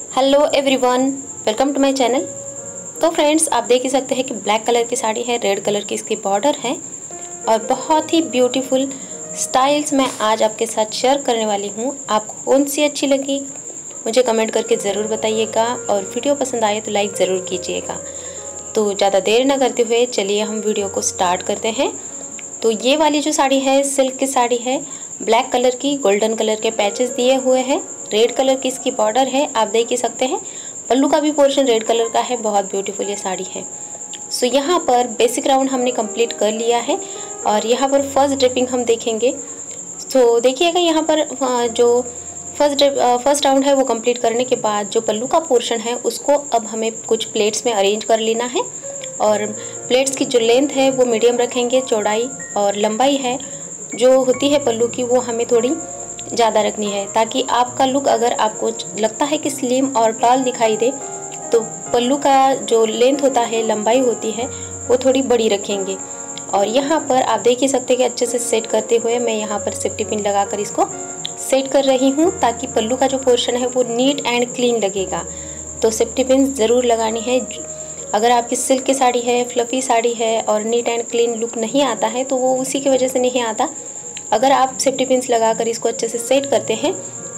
Hello everyone, welcome to my channel. तो friends, आप देख ही सकते हैं कि ब्लैक कलर की साड़ी है, रेड कलर की इसकी बॉर्डर है और बहुत ही ब्यूटीफुल स्टाइल्स मैं आज आपके साथ शेयर करने वाली हूँ। आपको कौन सी अच्छी लगी मुझे कमेंट करके ज़रूर बताइएगा और वीडियो पसंद आए तो लाइक ज़रूर कीजिएगा। तो ज़्यादा देर ना करते हुए चलिए हम वीडियो को स्टार्ट करते हैं। तो ये वाली जो साड़ी है सिल्क की साड़ी है, ब्लैक कलर की गोल्डन कलर के पैचेस दिए हुए हैं, रेड कलर की इसकी बॉर्डर है, आप देख ही सकते हैं। पल्लू का भी पोर्शन रेड कलर का है, बहुत ब्यूटीफुल ये साड़ी है। सो यहाँ पर बेसिक राउंड हमने कंप्लीट कर लिया है और यहाँ पर फर्स्ट ड्रिपिंग हम देखेंगे। तो देखिएगा यहाँ पर जो फर्स्ट राउंड है वो कंप्लीट करने के बाद जो पल्लू का पोर्शन है उसको अब हमें कुछ प्लेट्स में अरेंज कर लेना है। और प्लेट्स की जो लेंथ है वो मीडियम रखेंगे, चौड़ाई और लंबाई है जो होती है पल्लू की वो हमें थोड़ी ज़्यादा रखनी है, ताकि आपका लुक अगर आपको लगता है कि स्लिम और टॉल दिखाई दे तो पल्लू का जो लेंथ होता है, लंबाई होती है, वो थोड़ी बड़ी रखेंगे। और यहाँ पर आप देख ही सकते हैं कि अच्छे से सेट करते हुए मैं यहाँ पर सेफ्टी पिन लगाकर इसको सेट कर रही हूँ, ताकि पल्लू का जो पोर्शन है वो नीट एंड क्लीन लगेगा। तो सेफ्टी पिन ज़रूर लगानी है। अगर आपकी सिल्क की साड़ी है, फ्लफ़ी साड़ी है और नीट एंड क्लीन लुक नहीं आता है तो वो उसी की वजह से नहीं आता। अगर आप सेफ्टी पिन्स लगाकर इसको अच्छे से सेट करते हैं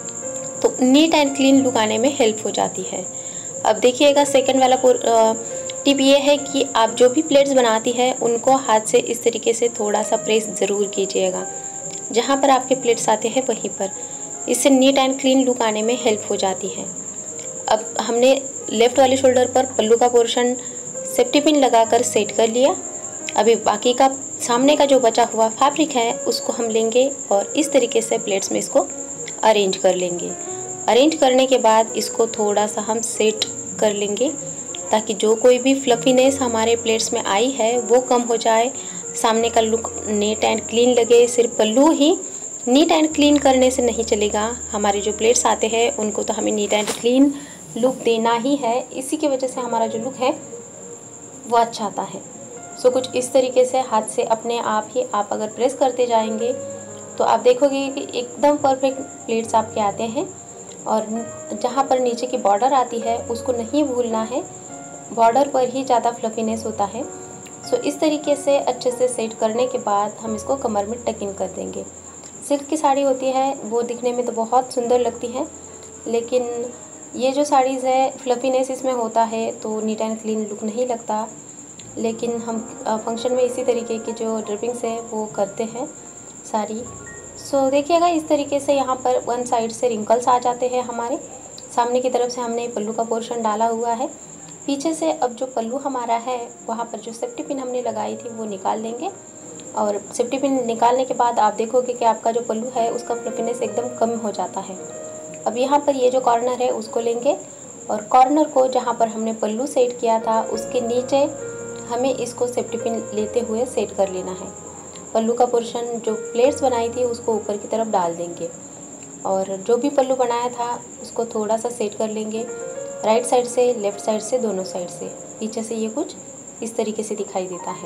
तो नीट एंड क्लीन लुक आने में हेल्प हो जाती है। अब देखिएगा सेकंड वाला टिप ये है कि आप जो भी प्लेट्स बनाती है उनको हाथ से इस तरीके से थोड़ा सा प्रेस ज़रूर कीजिएगा, जहाँ पर आपके प्लेट्स आते हैं वहीं पर। इससे नीट एंड क्लीन लुक आने में हेल्प हो जाती है। अब हमने लेफ़्ट वाले शोल्डर पर पल्लू का पोर्शन सेफ्टी पिन लगाकर सेट कर लिया। अभी बाकी का सामने का जो बचा हुआ फैब्रिक है उसको हम लेंगे और इस तरीके से प्लेट्स में इसको अरेंज कर लेंगे। अरेंज करने के बाद इसको थोड़ा सा हम सेट कर लेंगे, ताकि जो कोई भी फ्लफीनेस हमारे प्लेट्स में आई है वो कम हो जाए, सामने का लुक नीट एंड क्लीन लगे। सिर्फ पल्लू ही नीट एंड क्लीन करने से नहीं चलेगा, हमारे जो प्लेट्स आते हैं उनको तो हमें नीट एंड क्लीन लुक देना ही है। इसी की वजह से हमारा जो लुक है वो अच्छा आता है। सो कुछ इस तरीके से हाथ से अपने आप ही आप अगर प्रेस करते जाएंगे तो आप देखोगे कि एकदम परफेक्ट प्लेट्स आपके आते हैं। और जहाँ पर नीचे की बॉर्डर आती है उसको नहीं भूलना है, बॉर्डर पर ही ज़्यादा फ्लफीनेस होता है। सो इस तरीके से अच्छे से सेट करने के बाद हम इसको कमर में टक इन कर देंगे। सिल्क की साड़ी होती है वो दिखने में तो बहुत सुंदर लगती है, लेकिन ये जो साड़ीज़ है फ्लफीनेस इसमें होता है तो नीट एंड क्लीन लुक नहीं लगता। लेकिन हम फंक्शन में इसी तरीके की जो ड्रिपिंग्स है वो करते हैं साड़ी। सो देखिएगा इस तरीके से यहाँ पर वन साइड से रिंकल्स आ जाते हैं हमारे। सामने की तरफ से हमने पल्लू का पोर्शन डाला हुआ है, पीछे से अब जो पल्लू हमारा है वहाँ पर जो सेफ्टी पिन हमने लगाई थी वो निकाल देंगे। और सेफ्टी पिन निकालने के बाद आप देखोगे कि आपका जो पल्लू है उसका फ्लफीनेस एकदम कम हो जाता है। अब यहाँ पर ये जो कॉर्नर है उसको लेंगे और कॉर्नर को जहाँ पर हमने पल्लू सेट किया था उसके नीचे हमें इसको सेफ्टी पिन लेते हुए सेट कर लेना है। पल्लू का पोर्शन जो प्लेट्स बनाई थी उसको ऊपर की तरफ डाल देंगे और जो भी पल्लू बनाया था उसको थोड़ा सा सेट कर लेंगे, राइट साइड से, लेफ़्ट साइड से, दोनों साइड से। पीछे से ये कुछ इस तरीके से दिखाई देता है।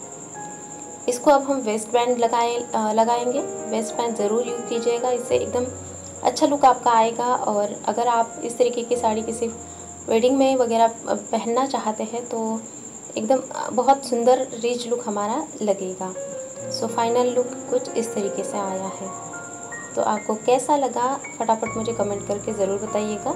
इसको अब हम वेस्ट बैंड लगाएंगे। वेस्ट बैंड ज़रूर यूज़ कीजिएगा, इससे एकदम अच्छा लुक आपका आएगा। और अगर आप इस तरीके की साड़ी किसी वेडिंग में वगैरह पहनना चाहते हैं तो एकदम बहुत सुंदर रिच लुक हमारा लगेगा। सो फाइनल लुक कुछ इस तरीके से आया है। तो आपको कैसा लगा फटाफट मुझे कमेंट करके ज़रूर बताइएगा।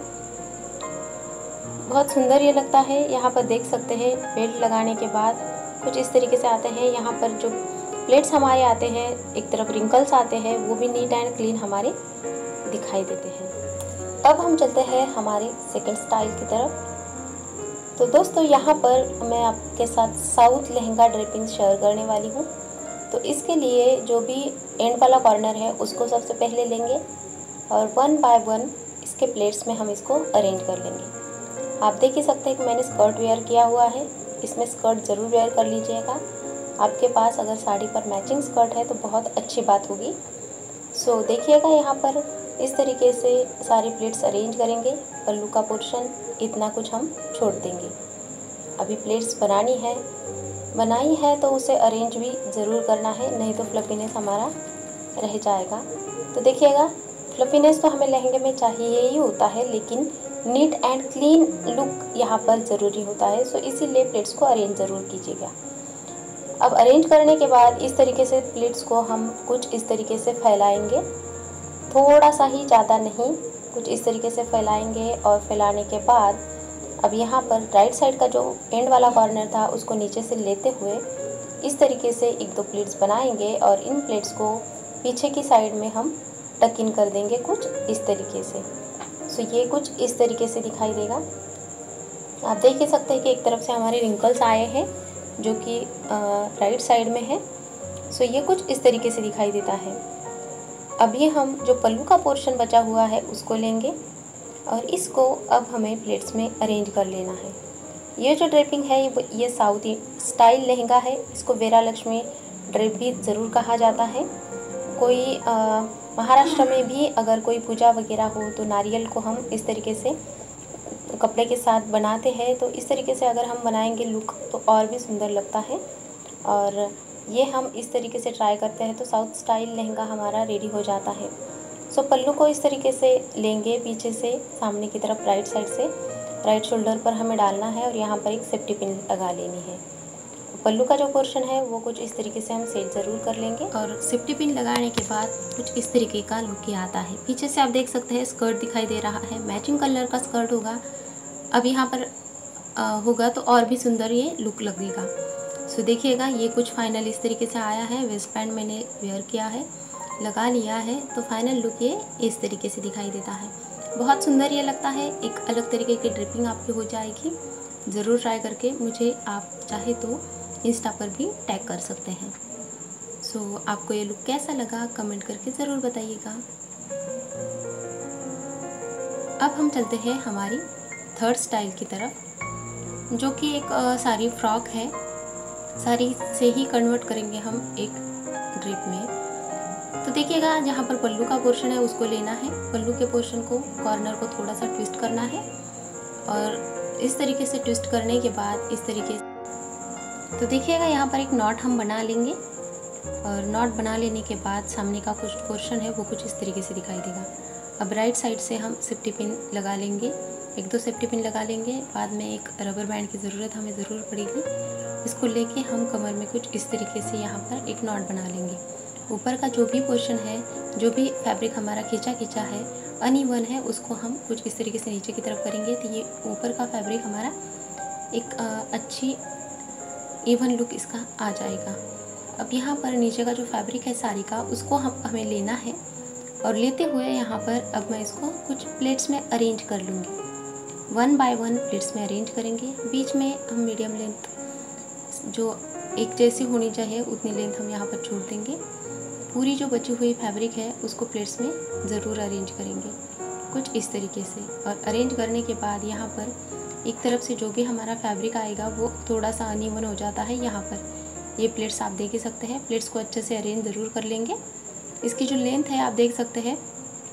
बहुत सुंदर ये लगता है। यहाँ पर देख सकते हैं बेल्ट लगाने के बाद कुछ इस तरीके से आते हैं। यहाँ पर जो प्लेट्स हमारे आते हैं, एक तरफ रिंकल्स आते हैं, वो भी नीट एंड क्लीन हमारे दिखाई देते हैं। अब हम चलते हैं हमारे सेकंड स्टाइल की तरफ। तो दोस्तों यहाँ पर मैं आपके साथ साउथ लहंगा ड्रेपिंग शेयर करने वाली हूँ। तो इसके लिए जो भी एंड वाला कॉर्नर है उसको सबसे पहले लेंगे और वन बाय वन इसके प्लेट्स में हम इसको अरेंज कर लेंगे। आप देख ही सकते हैं कि मैंने स्कर्ट वेयर किया हुआ है, इसमें स्कर्ट ज़रूर वेयर कर लीजिएगा। आपके पास अगर साड़ी पर मैचिंग स्कर्ट है तो बहुत अच्छी बात होगी। सो देखिएगा यहाँ पर इस तरीके से सारी प्लेट्स अरेंज करेंगे। पल्लू का पोर्शन इतना कुछ हम छोड़ देंगे। अभी प्लेट्स बनाई है तो उसे अरेंज भी ज़रूर करना है, नहीं तो फ्लफीनेस हमारा रह जाएगा। तो देखिएगा फ्लफीनेस तो हमें लहंगे में चाहिए ही होता है, लेकिन नीट एंड क्लीन लुक यहाँ पर ज़रूरी होता है, सो इसीलिए प्लेट्स को अरेंज ज़रूर कीजिएगा। अब अरेंज करने के बाद इस तरीके से प्लेट्स को हम कुछ इस तरीके से फैलाएंगे, थोड़ा सा ही, ज़्यादा नहीं, कुछ इस तरीके से फैलाएंगे। और फैलाने के बाद अब यहाँ पर राइट साइड का जो एंड वाला कॉर्नर था उसको नीचे से लेते हुए इस तरीके से एक दो प्लेट्स बनाएंगे और इन प्लेट्स को पीछे की साइड में हम टक इन कर देंगे कुछ इस तरीके से। सो ये कुछ इस तरीके से दिखाई देगा। आप देख ही सकते हैं कि एक तरफ से हमारे रिंकल्स आए हैं जो कि राइट साइड में है। सो ये कुछ इस तरीके से दिखाई देता है। अभी हम जो पल्लू का पोर्शन बचा हुआ है उसको लेंगे और इसको अब हमें प्लेट्स में अरेंज कर लेना है। ये जो ड्रेपिंग है ये साउथ स्टाइल लहंगा है, इसको वेरा लक्ष्मी ड्रेप भी ज़रूर कहा जाता है। कोई महाराष्ट्र में भी अगर कोई पूजा वगैरह हो तो नारियल को हम इस तरीके से कपड़े के साथ बनाते हैं, तो इस तरीके से अगर हम बनाएंगे लुक तो और भी सुंदर लगता है। और ये हम इस तरीके से ट्राई करते हैं तो साउथ स्टाइल लहंगा हमारा रेडी हो जाता है। सो पल्लू को इस तरीके से लेंगे, पीछे से सामने की तरफ राइट साइड से राइट शोल्डर पर हमें डालना है और यहाँ पर एक सेफ्टी पिन लगा लेनी है। पल्लू का जो पोर्शन है वो कुछ इस तरीके से हम सेट ज़रूर कर लेंगे और सेफ्टी पिन लगाने के बाद कुछ इस तरीके का लुक ही आता है। पीछे से आप देख सकते हैं स्कर्ट दिखाई दे रहा है, मैचिंग कलर का स्कर्ट होगा। अब यहाँ पर होगा तो और भी सुंदर ये लुक लगेगा। सो देखिएगा ये कुछ फाइनल इस तरीके से आया है। वेस्ट पैंट मैंने वेयर किया है, लगा लिया है, तो फाइनल लुक ये इस तरीके से दिखाई देता है। बहुत सुंदर ये लगता है, एक अलग तरीके की ड्रिपिंग आपकी हो जाएगी। ज़रूर ट्राई करके मुझे आप चाहे तो इंस्टा पर भी टैग कर सकते हैं। सो आपको ये लुक कैसा लगा कमेंट करके ज़रूर बताइएगा। अब हम चलते हैं हमारी थर्ड स्टाइल की तरफ, जो कि एक साड़ी फ्रॉक है। साड़ी से ही कन्वर्ट करेंगे हम एक ड्रेप में। तो देखिएगा जहाँ पर पल्लू का पोर्शन है उसको लेना है, पल्लू के पोर्शन को कॉर्नर को थोड़ा सा ट्विस्ट करना है और इस तरीके से ट्विस्ट करने के बाद इस तरीके से, तो देखिएगा यहाँ पर एक नॉट हम बना लेंगे और नॉट बना लेने के बाद सामने का कुछ पोर्शन है वो कुछ इस तरीके से दिखाई देगा। अब राइट साइड से हम सेफ्टी पिन लगा लेंगे, एक दो सेफ्टी पिन लगा लेंगे। बाद में एक रबर बैंड की ज़रूरत हमें ज़रूर पड़ेगी। इसको लेके हम कमर में कुछ इस तरीके से यहाँ पर एक नॉट बना लेंगे। ऊपर का जो भी पोर्शन है, जो भी फैब्रिक हमारा खींचा खींचा है, अनइवन है, उसको हम कुछ इस तरीके से नीचे की तरफ करेंगे तो ये ऊपर का फैब्रिक हमारा एक अच्छी इवन लुक इसका आ जाएगा। अब यहाँ पर नीचे का जो फैब्रिक है साड़ी का उसको हमें लेना है और लेते हुए यहाँ पर अब मैं इसको कुछ प्लेट्स में अरेंज कर लूँगी। 1 बाय 1 प्लेट्स में अरेंज करेंगे। बीच में हम मीडियम लेंथ जो एक जैसी होनी चाहिए उतनी लेंथ हम यहाँ पर छोड़ देंगे। पूरी जो बची हुई फैब्रिक है उसको प्लेट्स में ज़रूर अरेंज करेंगे कुछ इस तरीके से। और अरेंज करने के बाद यहाँ पर एक तरफ से जो भी हमारा फैब्रिक आएगा वो थोड़ा सा अनइवन हो जाता है। यहाँ पर ये प्लेट्स आप देख ही सकते हैं, प्लेट्स को अच्छे से अरेंज ज़रूर कर लेंगे। इसकी जो लेंथ है आप देख सकते हैं,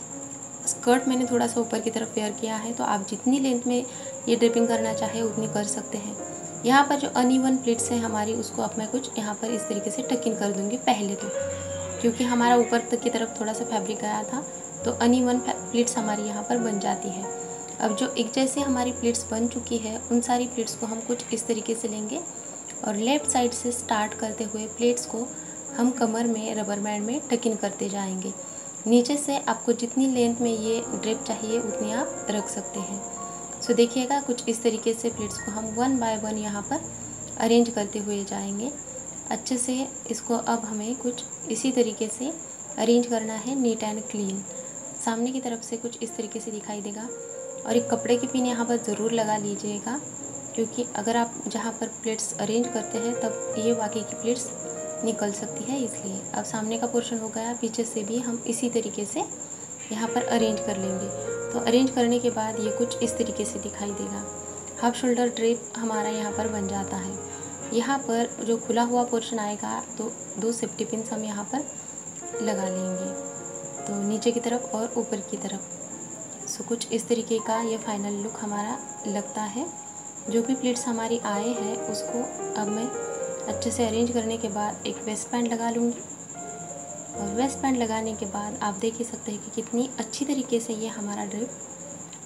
स्कर्ट मैंने थोड़ा सा ऊपर की तरफ वेयर किया है, तो आप जितनी लेंथ में ये ड्रिपिंग करना चाहे उतनी कर सकते हैं। यहाँ पर जो अनइवन प्लेट्स है हमारी उसको अब मैं कुछ यहाँ पर इस तरीके से टक इन कर दूँगी पहले तो, क्योंकि हमारा ऊपर तक की तरफ थोड़ा सा फैब्रिक गया था तो अनइवन प्लेट्स हमारी यहाँ पर बन जाती है। अब जो एक जैसे हमारी प्लेट्स बन चुकी है उन सारी प्लेट्स को हम कुछ इस तरीके से लेंगे और लेफ़्ट साइड से स्टार्ट करते हुए प्लेट्स को हम कमर में रबर बैंड में टक इन करते जाएंगे। नीचे से आपको जितनी लेंथ में ये ड्रेप चाहिए उतनी आप रख सकते हैं। सो देखिएगा कुछ इस तरीके से प्लेट्स को हम 1 बाय 1 यहाँ पर अरेंज करते हुए जाएंगे अच्छे से। इसको अब हमें कुछ इसी तरीके से अरेंज करना है, नीट एंड क्लीन। सामने की तरफ से कुछ इस तरीके से दिखाई देगा और एक कपड़े की पिन यहाँ पर ज़रूर लगा लीजिएगा, क्योंकि अगर आप जहाँ पर प्लेट्स अरेंज करते हैं तब ये बाकी की प्लेट्स निकल सकती है, इसलिए। अब सामने का पोर्शन हो गया, पीछे से भी हम इसी तरीके से यहाँ पर अरेंज कर लेंगे। तो अरेंज करने के बाद ये कुछ इस तरीके से दिखाई देगा। हाफ शोल्डर ड्रेप हमारा यहाँ पर बन जाता है। यहाँ पर जो खुला हुआ पोर्शन आएगा तो 2 सेफ्टी पिन्स हम यहाँ पर लगा लेंगे, तो नीचे की तरफ और ऊपर की तरफ। सो कुछ इस तरीके का ये फाइनल लुक हमारा लगता है। जो भी प्लेट्स हमारी आए हैं उसको अब मैं अच्छे से अरेंज करने के बाद एक वेस्ट बैंड लगा लूँगी और वेस्ट बैंड लगाने के बाद आप देख ही सकते हैं कि कितनी अच्छी तरीके से ये हमारा ड्रेप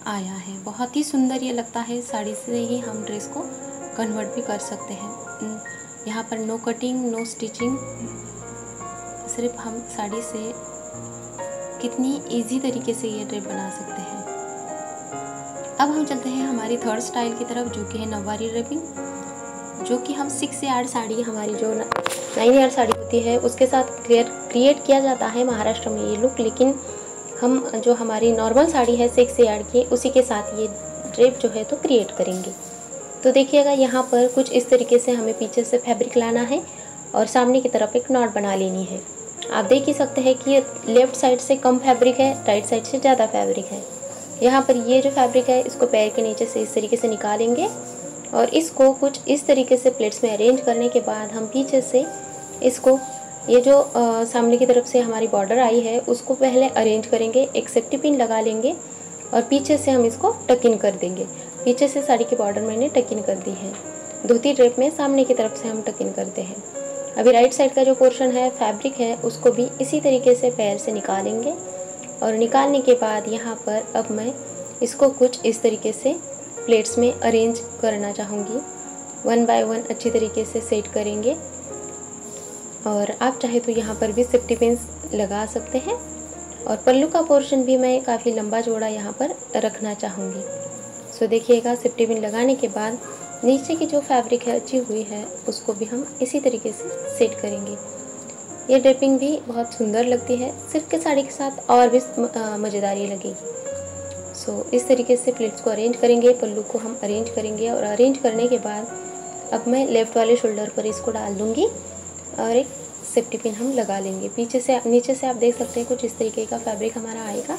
आया है। बहुत ही सुंदर ये लगता है। साड़ी से ही हम ड्रेस को कन्वर्ट भी कर सकते हैं। यहाँ पर नो कटिंग, नो स्टिचिंग, सिर्फ हम साड़ी से कितनी इजी तरीके से ये ड्रेस बना सकते हैं। अब हम चलते हैं हमारी थर्ड स्टाइल की तरफ, जो कि है नववारी ड्रेपिंग, जो कि हम 6 यार्ड साड़ी, हमारी जो 9 यार्ड साड़ी होती है उसके साथ क्रिएट किया जाता है महाराष्ट्र में ये लुक। लेकिन हम जो हमारी नॉर्मल साड़ी है 6 यार्ड की, उसी के साथ ये ड्रेप जो है तो क्रिएट करेंगे। तो देखिएगा यहाँ पर कुछ इस तरीके से हमें पीछे से फैब्रिक लाना है और सामने की तरफ एक नॉट बना लेनी है। आप देख ही सकते हैं कि ये लेफ़्ट साइड से कम फैब्रिक है, राइट साइड से ज़्यादा फैब्रिक है। यहाँ पर ये जो फैब्रिक है इसको पैर के नीचे से इस तरीके से निकालेंगे और इसको कुछ इस तरीके से प्लेट्स में अरेंज करने के बाद हम पीछे से इसको, ये जो सामने की तरफ से हमारी बॉर्डर आई है उसको पहले अरेंज करेंगे, एक सेफ्टी पिन लगा लेंगे और पीछे से हम इसको टक इन कर देंगे। पीछे से साड़ी की बॉर्डर मैंने टक इन कर दी है। धोती ड्रेप में सामने की तरफ से हम टक इन करते हैं। अभी राइट साइड का जो पोर्शन है फैब्रिक है उसको भी इसी तरीके से पैर से निकालेंगे और निकालने के बाद यहाँ पर अब मैं इसको कुछ इस तरीके से प्लेट्स में अरेंज करना चाहूँगी। 1 बाय 1 अच्छी तरीके से सेट करेंगे और आप चाहे तो यहाँ पर भी सेफ्टी पिन्स लगा सकते हैं। और पल्लू का पोर्शन भी मैं काफ़ी लंबा चौड़ा यहाँ पर रखना चाहूँगी। सो देखिएगा, सेफ्टी पिन लगाने के बाद नीचे की जो फैब्रिक है अच्छी हुई है उसको भी हम इसी तरीके से सेट करेंगे। ये ड्रेपिंग भी बहुत सुंदर लगती है, सिल्क के साड़ी के साथ और भी मज़ेदारी लगेगी। सो इस तरीके से प्लेट्स को अरेंज करेंगे, पल्लू को हम अरेंज करेंगे और अरेंज करने के बाद अब मैं लेफ़्ट वाले शोल्डर पर इसको डाल दूँगी और एक सेफ्टी पिन हम लगा लेंगे। पीछे से नीचे से आप देख सकते हैं कुछ इस तरीके का फैब्रिक हमारा आएगा।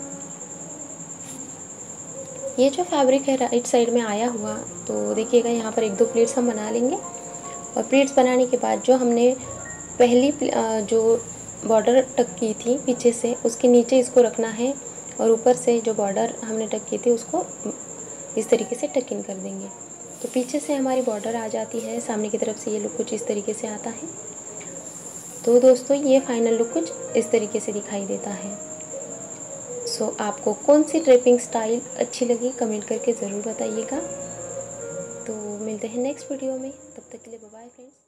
ये जो फैब्रिक है राइट साइड में आया हुआ, तो देखिएगा यहाँ पर 1-2 प्लेट्स हम बना लेंगे और प्लेट्स बनाने के बाद जो हमने पहली जो बॉर्डर टक की थी पीछे से, उसके नीचे इसको रखना है और ऊपर से जो बॉर्डर हमने टक की थी उसको इस तरीके से टक इन कर देंगे। तो पीछे से हमारी बॉर्डर आ जाती है, सामने की तरफ से ये लुक कुछ इस तरीके से आता है। तो दोस्तों ये फाइनल लुक कुछ इस तरीके से दिखाई देता है। सो आपको कौन सी ड्रेपिंग स्टाइल अच्छी लगी कमेंट करके ज़रूर बताइएगा। तो मिलते हैं नेक्स्ट वीडियो में, तब तक के लिए बाय बाय फ्रेंड्स।